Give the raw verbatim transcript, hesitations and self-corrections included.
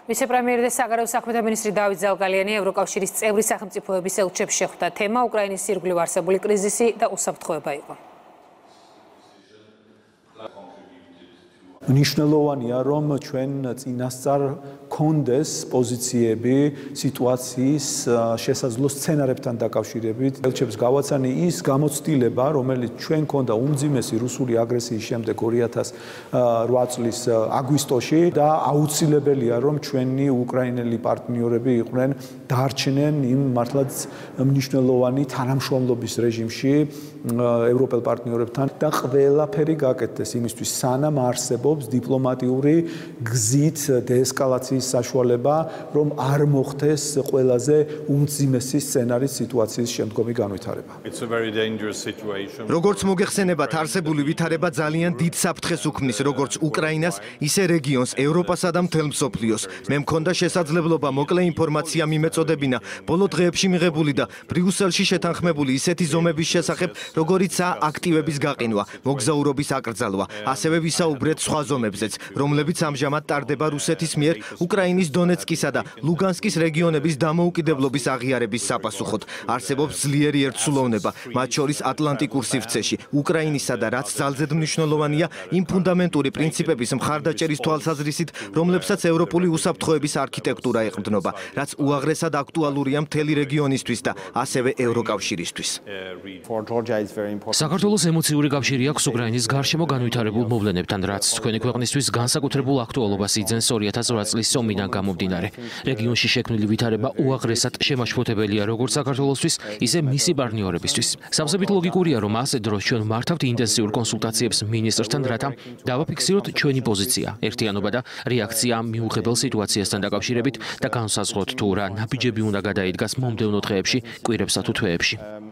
ვიცე-პრემიერი და საგარეო საქმეთა მინისტრი დავით ზალკალიანი ევროკავშირის წევრი სახელმწიფოების ელჩებს შეხვდა. თემა უკრაინის ირგვლივ არსებული კრიზისი და უსაფრთხოება იყო. მნიშვნელოვანია, რომ ჩვენ წინასწარ კონდეს პოზიციები სიტუაციის შესაძლო სცენარებთან დაკავშირებით. ელჩებს გავაცანი ის გამოცდილება, რომელიც ჩვენ ქონდა უმძიმესი რუსული აგრესიის შემდეგ ორი ათას რვა წლის აგვისტოში და აუცილებელია, რომ ჩვენი უკრაინელი პარტნიორები იყვნენ დარჩნენ იმ მართლაც მნიშვნელოვანი თანამშრომლობის რეჟიმში ევროპელ პარტნიორებთან და ყველაფერი გაკეთდეს იმისთვის, სანამ არსებობს დიპლომატიური გზით დეესკალაციის საშუალება, რომ არ მოხდეს ყველაზე უმძიმესი სცენარის სიტუაციის შემდგომი განვითარება. როგორც მოგეხსენებათ, არსებული ვითარება ძალიან დიდ საფრთხეს უქმნის როგორც უკრაინას, ისე რეგიონს, ევროპასა და მთელ მსოფლიოს. მე მქონდა შესაძლებლობა მოკლე ინფორმაცია მიმეწოდებინა ბოლო დღეებში მიღებული და ბრიუსელში შეთანხმებული ისეთი ზომების შესახებ, როგორიცაა აქტივების გაყინვა, მოგზაურობის აკრძალვა, ასევე ვისაუბრეთ სხვა ზომებზეც, რომლებიც ამჟამად ტარდება რუსეთის მიერ უკრაინის დონეცკისა და ლუგანსკის რეგიონების დამოუკიდებლობის აღიარების საპასუხოდ. არსებობს ძლიერი ერთსულოვნება, მათ შორის ატლანტიკურ სივრცეში, უკრაინისა და რაც ძალზედ მნიშვნელოვანია, იმ ფუნდამენტური პრინციპების მხარდაჭერის თვალსაზრისით, რომლებსაც ევროპული უსაფრთხოების არქიტექტურა ეყრდნობა, რაც უაღრესად აქტუალურია მთელი რეგიონისთვის და ასევე ევროკავშირისთვის. საქართველოს ემოციური კავშირი აქვს უკრაინის გარშემო განვითარებულ მოვლენებთან, რაც თქვენი ქვეყნისთვის განსაკუთრებულ აქტუალობას იძენს ორი ათას რვა წლის ომიდან გამომდინარე. რეგიონში შექმნილი ვითარება უაღრესად შემაშფოთებელია როგორც საქართველოსთვის, ისე მისი პარტნიორებისთვის. სავსებით ლოგიკურია, რომ ასეთ დროს ჩვენ მართავთ ინტენსიურ კონსულტაციებს მინისტრთან, რათა დავაფიქსიროთ ჩვენი პოზიცია, ერთიანობა და რეაქცია მიუღებელ სიტუაციასთან დაკავშირებით და განსაზღვროთ თუ რა ნაბიჯები უნდა გადაიდგას მომდევნო დღეებში, კვირებსა თუ თვეებში.